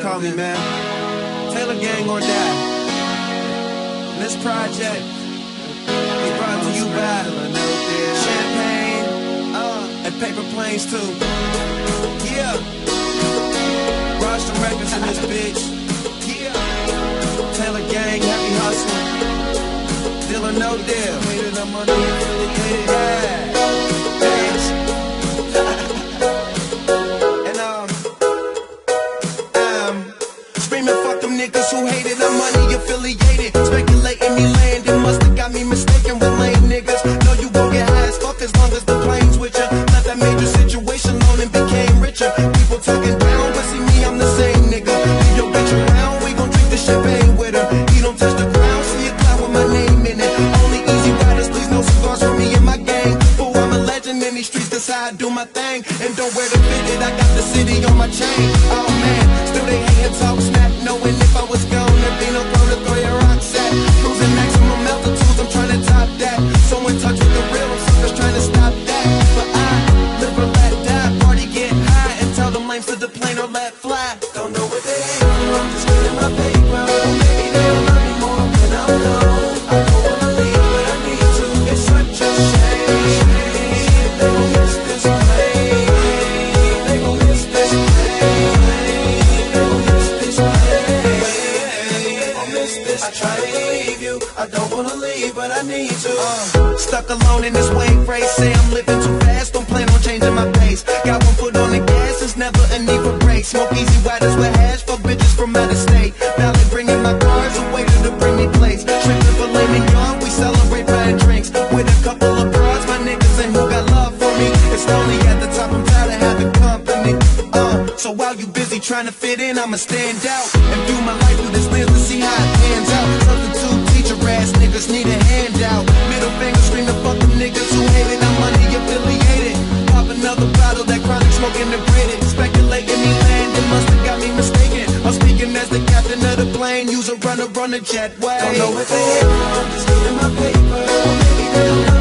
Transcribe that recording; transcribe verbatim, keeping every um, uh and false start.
call me, man. Taylor Gang or Die. And this project is brought to you by Champagne uh, and Paper Planes too. Yeah. Rostrum Records in this bitch. Yeah. Taylor Gang, Happy Hustling. Deal or no deal. Hated I'm unaffiliated. Yeah. Bitch. And um, I'm screaming fuck them niggas who hated I'm money affiliated. Speculating me landing, musta got me mistaken with lame niggas. Know you gon' get high as fuck as long as the plane's with ya. Left that major situation alone and became richer. People talking down, but see me, I'm the same nigga. Leave your bitch around, we gon' drink the champagne with her. He don't touch the ground, see a cloud with my name in it. Only easy riders, please no cigars for me and my gang. Fool, I'm a legend in these streets, that's how I do my thing. And don't wear the fitted, I got the city on my chain. Oh man, still they hate and talk smack, knowing if I was gone, there'd be no throne to throw your rocks at. Cruising maximum altitudes, I'm trying to top that. So in touch with the real, suckers trying to stop that. But I live or let die, party get high, and tell them lames to the plane or let fly. Don't know what they hate for, I'm just getting my paper. Maybe they'll love me more than I'll know. I don't wanna leave, but I need to. It's such a shame. They gon' miss this plane. They gon' miss this plane. They gon' miss this plane. They gon' miss this. I try to leave you, I don't wanna leave, but I need to. Uh, stuck alone in this wave race, say I'm living too fast, don't plan on changing my pace. Got one foot on the gas, there's never a need for brakes. Smoke easy riders with hash, fuck bitches from out of state. Ballot bringing my cars, a waiter to bring me plates. Tripping for lame young, we celebrate buying drinks. With a couple of broads, my niggas ain't who got love for me. It's lonely at the top, I'm tired of having company. Uh, so while you busy trying to fit in, I'ma stand out and view my life through this lens to see how it pans out. Substitute teacher ass niggas need a handout. Middle finger screaming fuck them niggas who hated I'm money affiliated. Pop another bottle, that chronic smoking the British. Speculating me landing, musta got me mistaken. I'm speaking as the captain of the plane, use a runner, run a jetway. Don't know what they hate, I'm just getting my paper. Maybe they'll